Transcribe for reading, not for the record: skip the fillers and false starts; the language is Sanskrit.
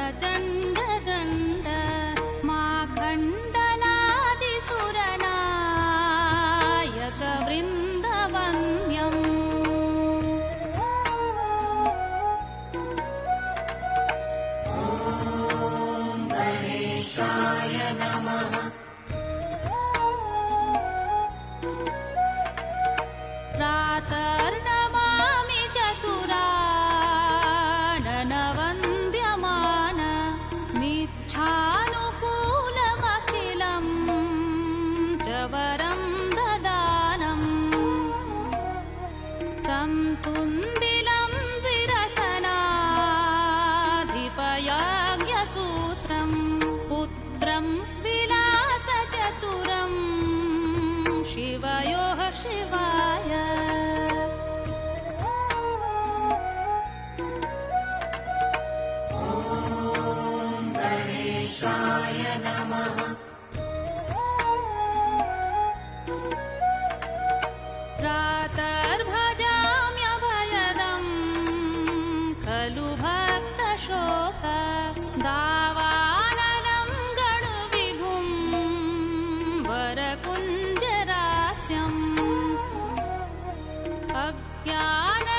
चण्डगण्ड माखण्डलादिसुरनायकवृन्दवन्द्यम् ॐ गणेशाय नमः। प्रातर्नमामि चतुराननवन्द्यमान मिच्छानुकूलमखिलम् च वरं ददानम् तं तुन्दिलं विरसनाधिपयाज्ञसूत्रं पुत्रं विलासचतुरं शिवयोः शिवाय ॐ गणेशाय नमः। प्रातर्भजाम्यभयदं खलु भक्तशोक दावाननं गणविभुं वरकुञ्जरास्यम् अज्ञान